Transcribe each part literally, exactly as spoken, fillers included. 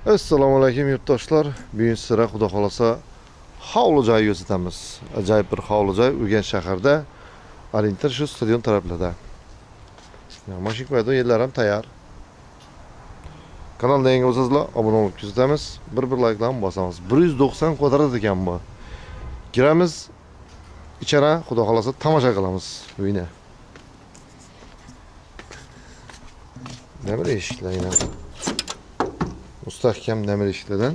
Assalomu alaykum yurtdoshlar. Bugun sizlarga xudo xolasa Xovli Joy ko'rsatamiz. Ajoyib bir Xovli Joy Urganch shahrida, Arintir shu stadion taraflarida. Mashina qo'yadigan yerlar ham tayyor. Kanalga yangi bo'lsangizlar, obuna bo'lib ko'rsatamiz. Bir-bir layklarni bosamiz. bir yuz to'qson kvadrat ekan bu. Kiramiz, ichara xudo xolasa tomosha qilamiz uyni. Nima eshiklar yana? Mustahkam demir eshiklardan.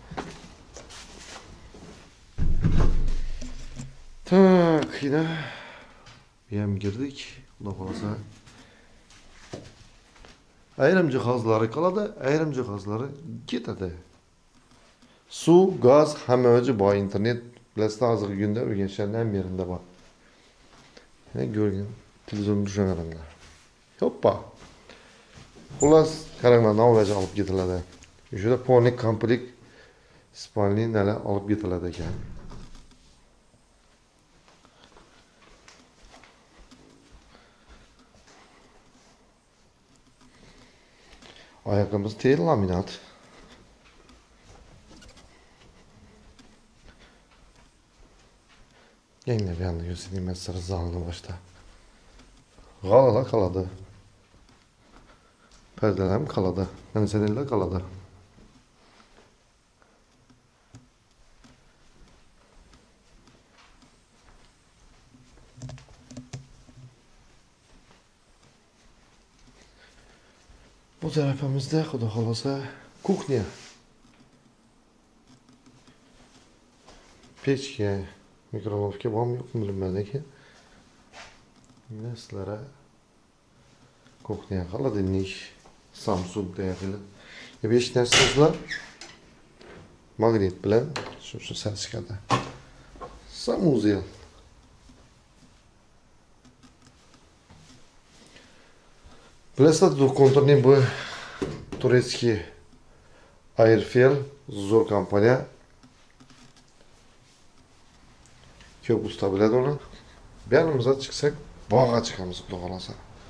Tak, yine bir ham girdik. Xudo xolasa. Ayrim jihozlari qoladi, ayrim jihozlari ketadi. Suv, gaz, hamma boy internet bilasizlar hozirgi kunda Urganchlarning ham yerinde bor. Yana ko'rgan televizorni tushunganlar. Hoppa. Xullas, qaranglar, navbaja olib ketiladi. Şurada ponik komplekt spalni neler alıp getiriladi ekan. Ayaklarımız tel laminat. Yine bir anda göstereyim ben size zalını başta. Qalala qaladı. Perdeler mi qaladı? Yani seneler qaladı. Bu tarafımızda xudo xolasa kuxnya. Pechka, mikrovolnovka bormi yo'qmi bilmadim. Mana sizlarga kuxnya, холодильник, Samsung deyaptilar. besh narsasizlar magnet bilan shu shu sal chiqadi. Samuzel. Bilasizlar, do'konning bu turetskiy Airfel zo'r kompaniya. Ko'p usta biladi uni. Berimizga chiqsak, bog'ga chiqamiz, xudo xolasa.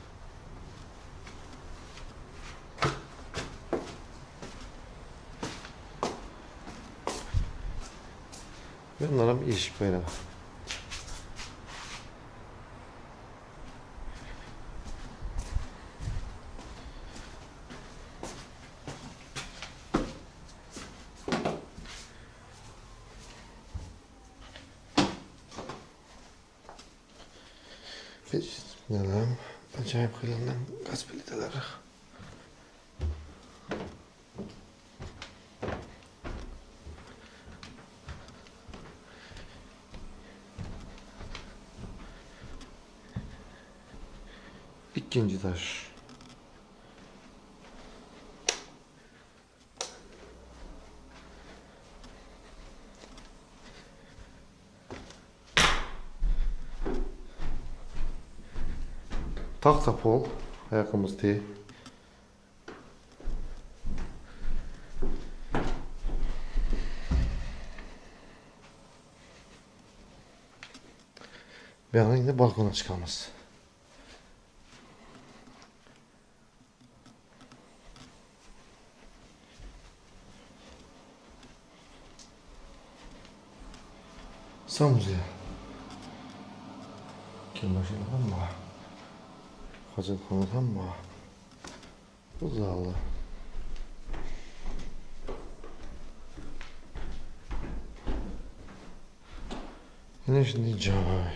Bunlar ham eshik bayra. Neler? Acayip kıyılan gaz pliteleri. İkinci taş. Tahta pol, ayakımız değil. Bir an yine balkona çıkamaz. Samuzel. Kim başına ama? Hacetxona ham bor. Bu zalda. Yana shunday joy.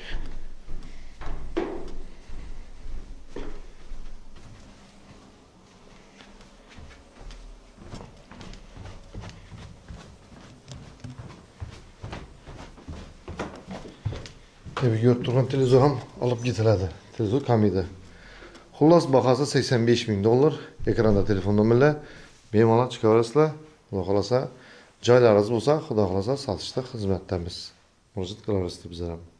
Evi ko'rib turgan televizor ham olib ketiladi. Televizor kam edi. Xullas bahası sakson besh ming dollar. Ekranda telefon nomerlar. Bemalol chiqaverasizlar. Xudo xolasa joylaringiz bo'lsa, xudo xolasa sotishda xizmatdamiz. Murojaat qilaverasizlar bizlar ham.